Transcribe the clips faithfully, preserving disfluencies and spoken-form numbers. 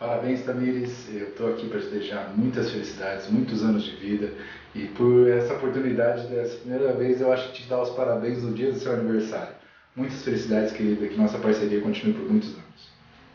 Parabéns, Tamires. Eu estou aqui para te desejar muitas felicidades, muitos anos de vida. E por essa oportunidade, dessa primeira vez, eu acho que te dar os parabéns no dia do seu aniversário. Muitas felicidades, querida, que nossa parceria continue por muitos anos.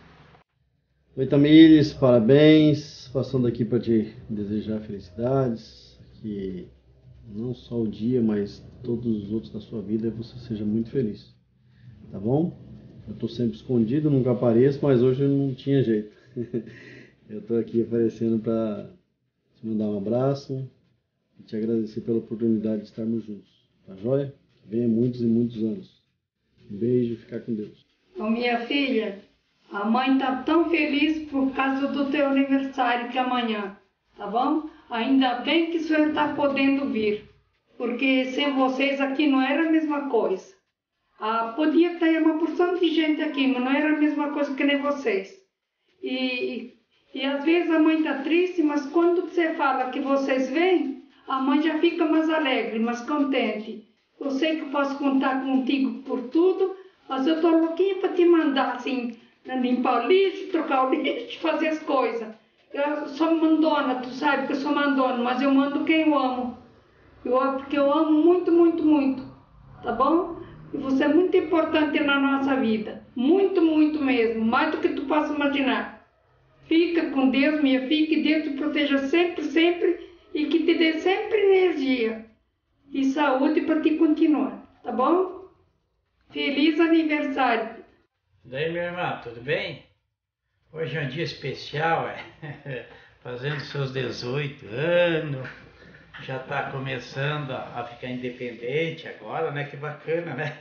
Oi, Tamires, parabéns. Passando aqui para te desejar felicidades, que não só o dia, mas todos os outros da sua vida você seja muito feliz, tá bom? Eu tô sempre escondido, nunca apareço, mas hoje não tinha jeito. Eu tô aqui aparecendo para te mandar um abraço e te agradecer pela oportunidade de estarmos juntos, tá joia? Que venha muitos e muitos anos. Um beijo, fica com Deus. Ô, minha filha, a mãe tá tão feliz por causa do teu aniversário que é amanhã, tá bom? Ainda bem que o senhor tá podendo vir, porque sem vocês aqui não era a mesma coisa. Ah, podia ter uma porção de gente aqui, mas não era a mesma coisa que nem vocês. E, e, e às vezes a mãe tá triste, mas quando você fala que vocês vêm, a mãe já fica mais alegre, mais contente. Eu sei que eu posso contar contigo por tudo, mas eu tô louquinha para te mandar, assim, limpar o lixo, trocar o lixo, fazer as coisas. Eu sou mandona, tu sabe que eu sou mandona, mas eu mando quem eu amo. Eu, porque eu amo muito, muito, muito, tá bom? E você é muito importante na nossa vida. Muito, muito mesmo. Mais do que tu possa imaginar. Fica com Deus, minha filha. Que Deus te proteja sempre, sempre. E que te dê sempre energia e saúde para te continuar. Tá bom? Feliz aniversário. E daí, minha irmã, tudo bem? Hoje é um dia especial, é? Fazendo seus dezoito anos. Já está começando a ficar independente agora, né? Que bacana, né?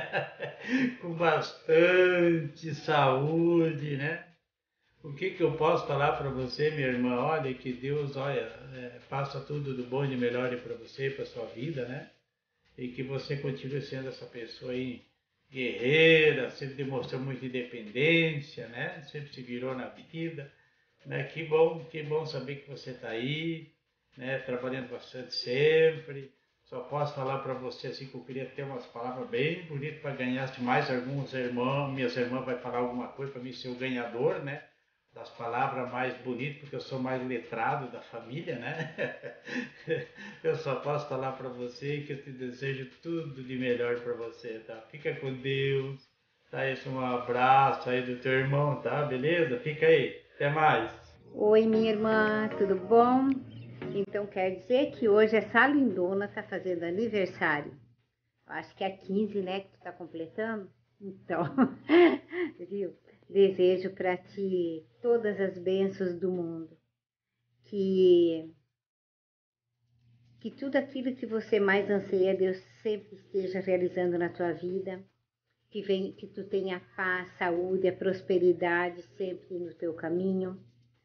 Com bastante saúde, né? O que que eu posso falar para você, minha irmã? Olha, que Deus, olha, é, faça tudo do bom e do melhor para você e para sua vida, né? E que você continue sendo essa pessoa aí guerreira, sempre demonstrou muita independência, né? Sempre se virou na vida, né? Que bom, que bom saber que você está aí, né, trabalhando bastante sempre. Só posso falar para você assim que eu queria ter umas palavras bem bonitas para ganhar mais alguns irmãos, minhas irmãs vai falar alguma coisa para mim ser o ganhador, né, das palavras mais bonitas, porque eu sou mais letrado da família, né? Eu só posso falar para você que eu te desejo tudo de melhor para você, tá? Fica com Deus, tá? Esse é um abraço aí do teu irmão, tá? Beleza? Fica aí, até mais. Oi, minha irmã, tudo bom? Então quer dizer que hoje essa lindona tá fazendo aniversário. Eu acho que é quinze, né, que tu tá completando. Então, viu? Desejo para ti todas as bênçãos do mundo. Que, que tudo aquilo que você mais anseia, Deus sempre esteja realizando na tua vida. Que, vem, que tu tenha a paz, saúde, a prosperidade sempre no teu caminho.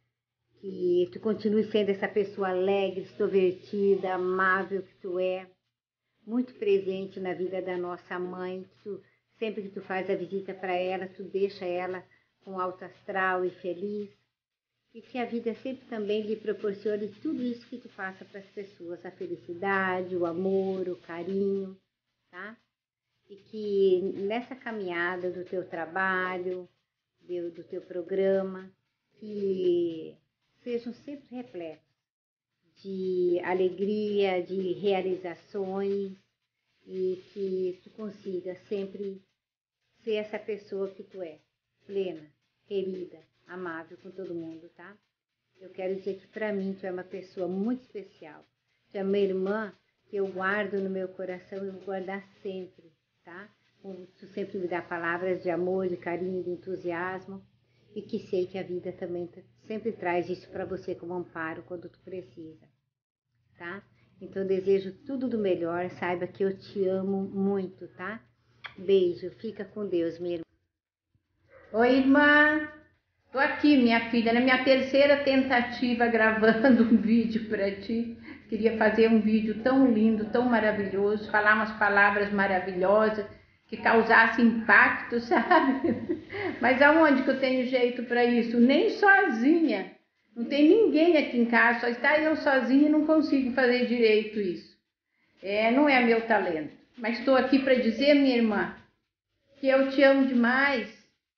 Que tu continue sendo essa pessoa alegre, extrovertida, amável que tu é, muito presente na vida da nossa mãe, que tu, sempre que tu faz a visita para ela, tu deixa ela com alto astral e feliz, e que a vida sempre também lhe proporcione tudo isso que tu faça para as pessoas, a felicidade, o amor, o carinho, tá? E que nessa caminhada do teu trabalho, do, do teu programa, que sejam sempre repletos de alegria, de realizações e que tu consiga sempre ser essa pessoa que tu é, plena, querida, amável com todo mundo, tá? Eu quero dizer que para mim tu é uma pessoa muito especial. Tu é uma irmã que eu guardo no meu coração e vou guardar sempre, tá? Tu sempre me dá palavras de amor, de carinho, de entusiasmo. E que sei que a vida também sempre traz isso para você como amparo quando tu precisa, tá? Então eu desejo tudo do melhor, saiba que eu te amo muito, tá? Beijo, fica com Deus, minha irmã. Oi, irmã, tô aqui, minha filha, na minha terceira tentativa gravando um vídeo para ti. Queria fazer um vídeo tão lindo, tão maravilhoso, falar umas palavras maravilhosas, que causasse impacto, sabe? Mas aonde que eu tenho jeito para isso? Nem sozinha. Não tem ninguém aqui em casa, só está eu sozinha e não consigo fazer direito isso. É, não é meu talento. Mas estou aqui para dizer, minha irmã, que eu te amo demais,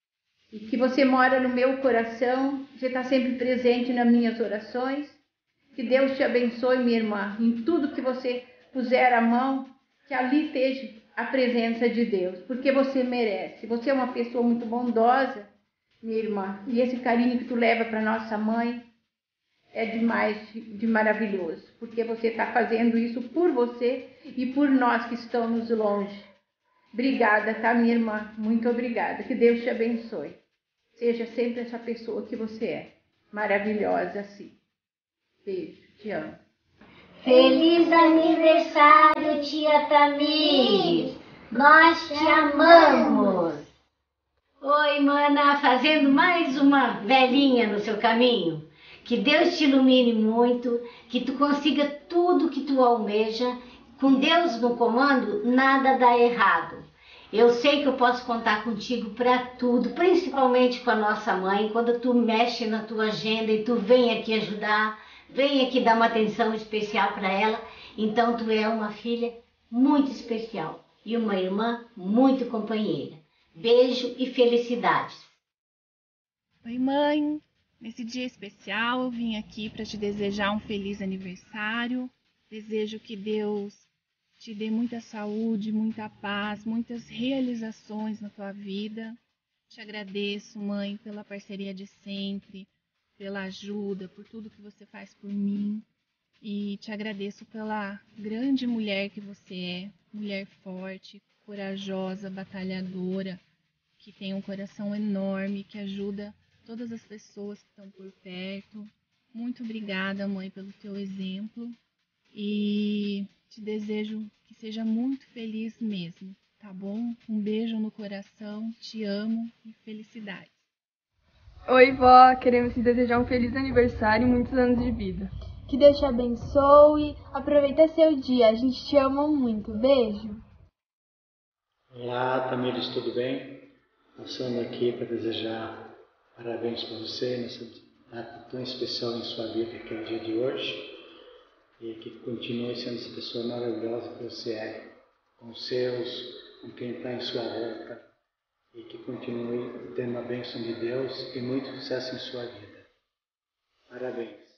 e que você mora no meu coração, você está sempre presente nas minhas orações. Que Deus te abençoe, minha irmã, em tudo que você puser a mão, que ali esteja a presença de Deus, porque você merece. Você é uma pessoa muito bondosa, minha irmã, e esse carinho que tu leva para nossa mãe é demais de maravilhoso, porque você está fazendo isso por você e por nós que estamos longe. Obrigada, tá, minha irmã? Muito obrigada. Que Deus te abençoe. Seja sempre essa pessoa que você é. Maravilhosa, sim. Beijo, te amo. Feliz aniversário, tia Tamires! Nós te amamos! Oi, mana, fazendo mais uma velhinha no seu caminho. Que Deus te ilumine muito, que tu consiga tudo que tu almeja. Com Deus no comando, nada dá errado. Eu sei que eu posso contar contigo para tudo, principalmente com a nossa mãe, quando tu mexe na tua agenda e tu vem aqui ajudar, vem aqui dar uma atenção especial para ela. Então tu é uma filha muito especial e uma irmã muito companheira. Beijo e felicidades. Oi, mãe. Nesse dia especial eu vim aqui para te desejar um feliz aniversário. Desejo que Deus te dê muita saúde, muita paz, muitas realizações na tua vida. Te agradeço, mãe, pela parceria de sempre, pela ajuda, por tudo que você faz por mim. E te agradeço pela grande mulher que você é, mulher forte, corajosa, batalhadora, que tem um coração enorme, que ajuda todas as pessoas que estão por perto. Muito obrigada, mãe, pelo teu exemplo. E te desejo que seja muito feliz mesmo, tá bom? Um beijo no coração, te amo e felicidades. Oi, vó, queremos te desejar um feliz aniversário e muitos anos de vida. Que Deus te abençoe, aproveita seu dia, a gente te ama muito, beijo. Olá, Tamires, tudo bem? Passando aqui para desejar parabéns para você nessa data tão especial em sua vida, que é o dia de hoje. E que continue sendo essa pessoa maravilhosa que você é, com os seus, com quem está em sua volta, e que continue tendo a bênção de Deus e muito sucesso em sua vida. Parabéns.